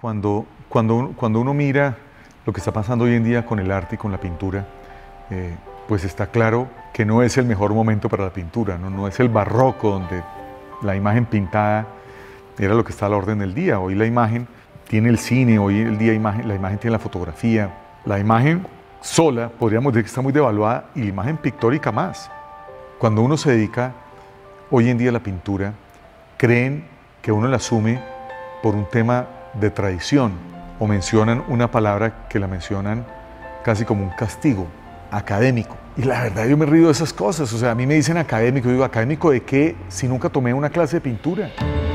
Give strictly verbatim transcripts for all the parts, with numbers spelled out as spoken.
Cuando, cuando, uno, cuando uno mira lo que está pasando hoy en día con el arte y con la pintura, eh, pues está claro que no es el mejor momento para la pintura, ¿no? No es el barroco donde la imagen pintada era lo que está a la orden del día. Hoy la imagen tiene el cine, hoy el día imagen, la imagen tiene la fotografía. La imagen sola podríamos decir que está muy devaluada y la imagen pictórica más. Cuando uno se dedica hoy en día a la pintura, creen que uno la asume por un tema de tradición o mencionan una palabra que la mencionan casi como un castigo, académico. Y la verdad yo me río de esas cosas, o sea, a mí me dicen académico, yo digo, ¿académico de qué si nunca tomé una clase de pintura?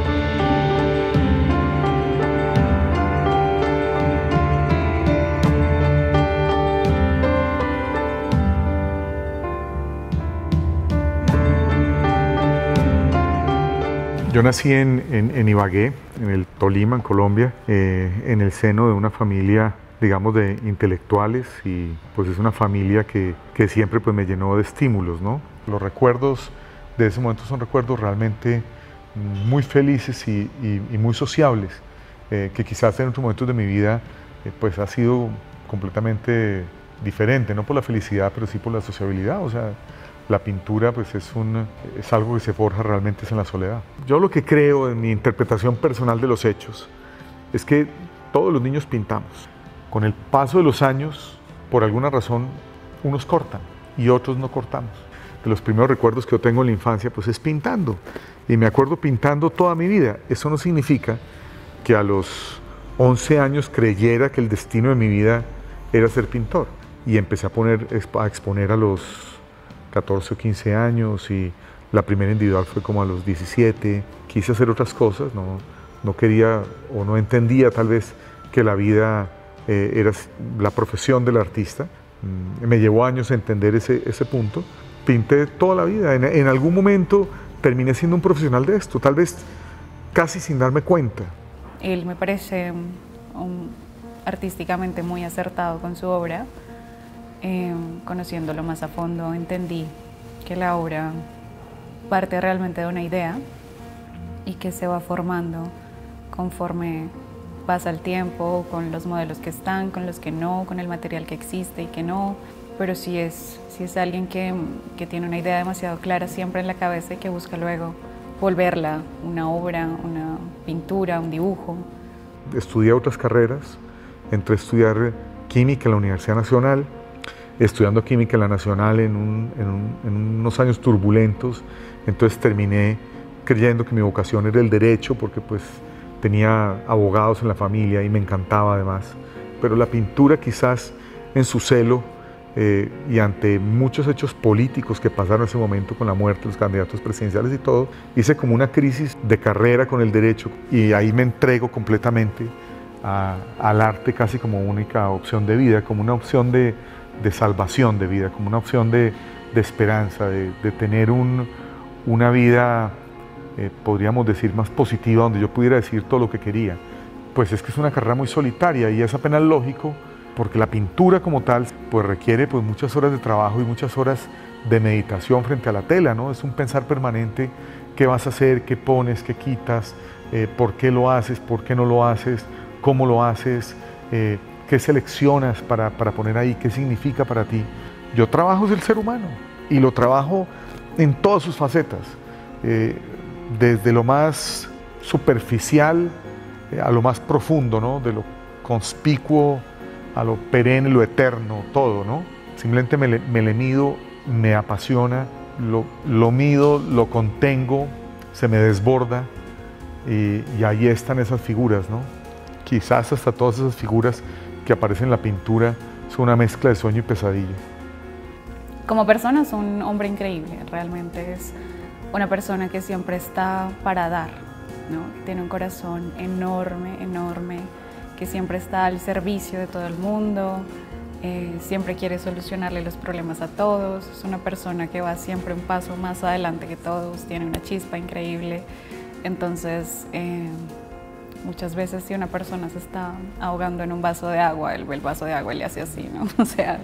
Yo nací en, en, en Ibagué, en el Tolima, en Colombia, eh, en el seno de una familia, digamos, de intelectuales, y pues es una familia que, que siempre pues, me llenó de estímulos, ¿no? Los recuerdos de ese momento son recuerdos realmente muy felices y, y, y muy sociables, eh, que quizás en otros momentos de mi vida eh, pues ha sido completamente diferente, no por la felicidad, pero sí por la sociabilidad, o sea, la pintura pues es, un, es algo que se forja realmente en la soledad. Yo lo que creo en mi interpretación personal de los hechos es que todos los niños pintamos. Con el paso de los años, por alguna razón, unos cortan y otros no cortamos. De los primeros recuerdos que yo tengo en la infancia pues es pintando. Y me acuerdo pintando toda mi vida. Eso no significa que a los once años creyera que el destino de mi vida era ser pintor. Y empecé a, poner, a exponer a los catorce o quince años y la primera individual fue como a los diecisiete. Quise hacer otras cosas, no, no quería o no entendía tal vez que la vida eh, era la profesión del artista. Mm, me llevó años entender ese, ese punto. Pinté toda la vida, en, en algún momento terminé siendo un profesional de esto, tal vez casi sin darme cuenta. Él me parece un, un, artísticamente muy acertado con su obra. Eh, conociéndolo más a fondo, entendí que la obra parte realmente de una idea y que se va formando conforme pasa el tiempo, con los modelos que están, con los que no, con el material que existe y que no, pero sí es, sí es alguien que, que tiene una idea demasiado clara siempre en la cabeza y que busca luego volverla una obra, una pintura, un dibujo. Estudié otras carreras, entré a estudiar química en la Universidad Nacional, estudiando química en la Nacional en, un, en, un, en unos años turbulentos, entonces terminé creyendo que mi vocación era el derecho porque pues tenía abogados en la familia y me encantaba además, pero la pintura quizás en su celo eh, y ante muchos hechos políticos que pasaron en ese momento con la muerte de los candidatos presidenciales y todo, hice como una crisis de carrera con el derecho y ahí me entrego completamente a, al arte casi como única opción de vida, como una opción de de salvación de vida, como una opción de, de esperanza, de, de tener un, una vida, eh, podríamos decir, más positiva, donde yo pudiera decir todo lo que quería. Pues es que es una carrera muy solitaria y es apenas lógico, porque la pintura como tal, pues requiere pues, muchas horas de trabajo y muchas horas de meditación frente a la tela, ¿no? Es un pensar permanente, qué vas a hacer, qué pones, qué quitas, eh, por qué lo haces, por qué no lo haces, cómo lo haces, eh, qué seleccionas para, para poner ahí, qué significa para ti. Yo trabajo es el ser humano y lo trabajo en todas sus facetas, eh, desde lo más superficial eh, a lo más profundo, ¿no? De lo conspicuo a lo perenne, lo eterno, todo, ¿no? Simplemente me le, me le mido, me apasiona, lo, lo mido, lo contengo, se me desborda y, y ahí están esas figuras, ¿no? Quizás hasta todas esas figuras que aparece en la pintura son una mezcla de sueño y pesadilla. Como persona es un hombre increíble, realmente es una persona que siempre está para dar, ¿no? Tiene un corazón enorme, enorme, que siempre está al servicio de todo el mundo, eh, siempre quiere solucionarle los problemas a todos, es una persona que va siempre un paso más adelante que todos, tiene una chispa increíble, entonces eh, muchas veces si una persona se está ahogando en un vaso de agua, él ve el vaso de agua y le hace así, ¿no? O sea,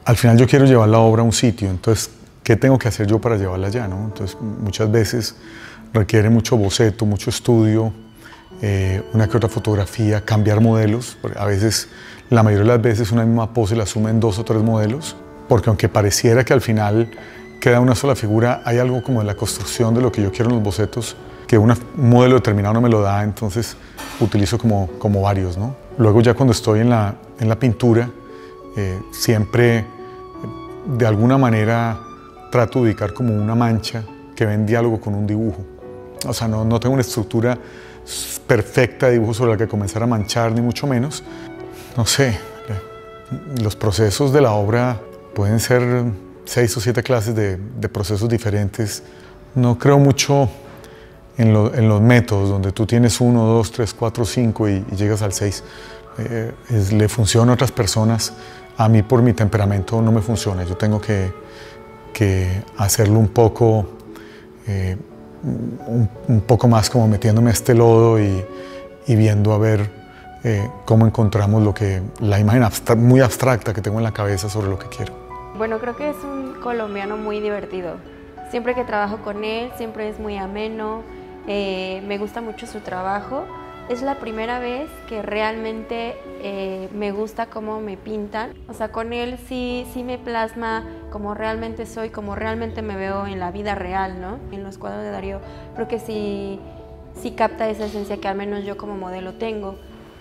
al final yo quiero llevar la obra a un sitio, entonces, ¿qué tengo que hacer yo para llevarla allá, no? Entonces, muchas veces requiere mucho boceto, mucho estudio, eh, una que otra fotografía, cambiar modelos. A veces, la mayoría de las veces, una misma pose la asumen dos o tres modelos, porque aunque pareciera que al final queda una sola figura, hay algo como en la construcción de lo que yo quiero en los bocetos, que una, un modelo determinado no me lo da, entonces utilizo como, como varios, ¿no? Luego ya cuando estoy en la, en la pintura, eh, siempre de alguna manera trato de ubicar como una mancha que va en diálogo con un dibujo. O sea, no, no tengo una estructura perfecta de dibujo sobre la que comenzar a manchar, ni mucho menos. No sé, los procesos de la obra pueden ser seis o siete clases de, de procesos diferentes. No creo mucho en, lo, en los métodos, donde tú tienes uno, dos, tres, cuatro, cinco y, y llegas al seis. Eh, es, le funciona a otras personas. A mí, por mi temperamento, no me funciona. Yo tengo que, que hacerlo un poco, eh, un, un poco más como metiéndome a este lodo y, y viendo a ver eh, cómo encontramos lo que, la imagen abstra- muy abstracta que tengo en la cabeza sobre lo que quiero. Bueno, creo que es un colombiano muy divertido. Siempre que trabajo con él, siempre es muy ameno, eh, me gusta mucho su trabajo. Es la primera vez que realmente eh, me gusta cómo me pintan. O sea, con él sí, sí me plasma como realmente soy, como realmente me veo en la vida real, ¿no? En los cuadros de Darío creo que sí, sí capta esa esencia que al menos yo como modelo tengo.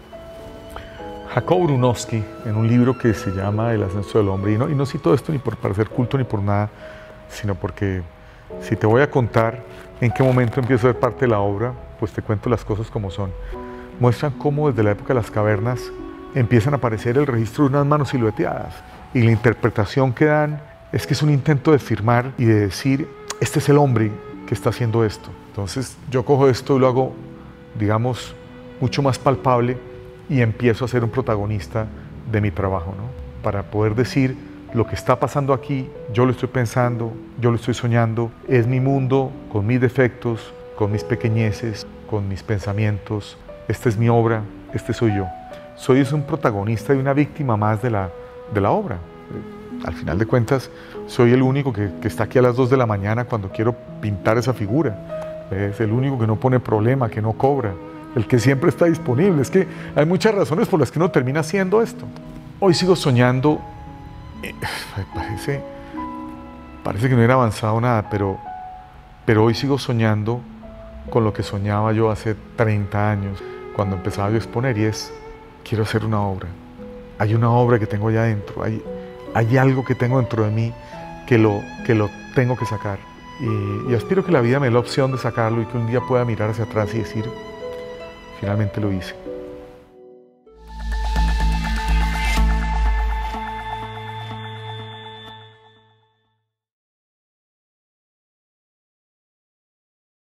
Jacobo Brunowski, en un libro que se llama El ascenso del hombre, y no, y no cito esto ni por parecer culto ni por nada, sino porque si te voy a contar en qué momento empiezo a ver parte de la obra, pues te cuento las cosas como son. Muestran cómo desde la época de las cavernas empiezan a aparecer el registro de unas manos silueteadas, y la interpretación que dan es que es un intento de firmar y de decir, este es el hombre que está haciendo esto. Entonces yo cojo esto y lo hago, digamos, mucho más palpable, y empiezo a ser un protagonista de mi trabajo, ¿no? Para poder decir, lo que está pasando aquí, yo lo estoy pensando, yo lo estoy soñando, es mi mundo con mis defectos, con mis pequeñeces, con mis pensamientos, esta es mi obra, este soy yo. Soy es un protagonista y una víctima más de la, de la obra. Al final de cuentas, soy el único que, que está aquí a las dos de la mañana cuando quiero pintar esa figura. Es el único que no pone problema, que no cobra, el que siempre está disponible. Es que hay muchas razones por las que uno termina haciendo esto. Hoy sigo soñando, eh, parece, parece que no hubiera avanzado nada, pero, pero hoy sigo soñando con lo que soñaba yo hace treinta años, cuando empezaba yo a exponer, y es, quiero hacer una obra. Hay una obra que tengo allá adentro, hay, hay algo que tengo dentro de mí que lo, que lo tengo que sacar. Y, y aspiro que la vida me dé la opción de sacarlo y que un día pueda mirar hacia atrás y decir, finalmente lo hice.